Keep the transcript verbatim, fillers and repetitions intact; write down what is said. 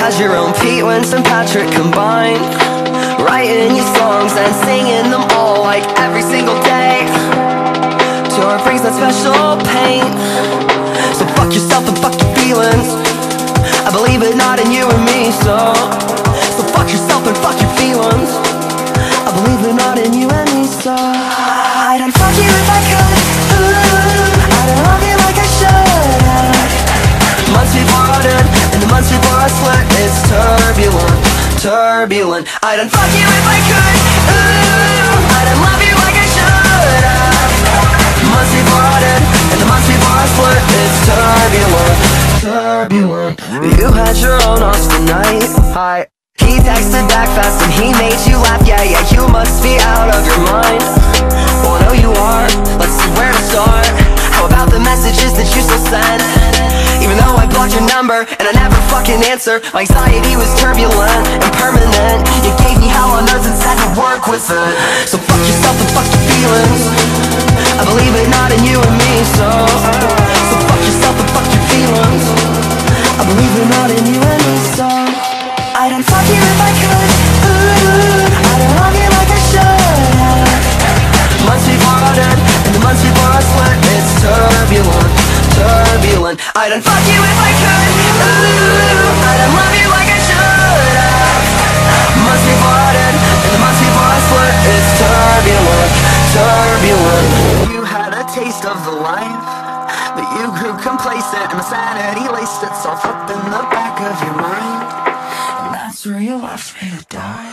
had your own Pete, Wentz, and Patrick combined, writing your songs and singing them all like every single day. Tour brings that special pain. So fuck yourself and fuck your feelings. I believe it not in you and me, so So fuck yourself and fuck your feelings. I believe it not in you and me, so I don't fuck you if I could. Ooh, I don't love you like I should have. Months before I did, and the months before I split, it's turbulent, turbulent. I don't fuck you if I could. Ooh, I don't love you like I should have. Months before I did, and the months before I split, it's turbulent, turbulent. You had your own Austin night. Hi. He texted back fast and he made you laugh. Yeah, yeah, you must be out of your mind. Well, no, you are. Let's see where to start. How about the messages that you still send? Even though I blocked your number and I never fucking answer, my anxiety was turbulent and permanent. You gave me hell on earth and said to work with it. So fuck yourself and fuck your feelings. I believe it not in you and me, so So fuck yourself and fuck your feelings. I believe it not in you and me, so I don't fuck you if I could. Ooh, I don't love you like I should have. Months before I did, and the months before I split, it's turbulent, turbulent. I don't fuck you if I could. Ooh, I don't love you like I should have. Months before I did, and the months before I split, it's turbulent, turbulent. You had a taste of the life, but you grew complacent, and the sanity laced itself up in the back of your mind. That's where you left me to die.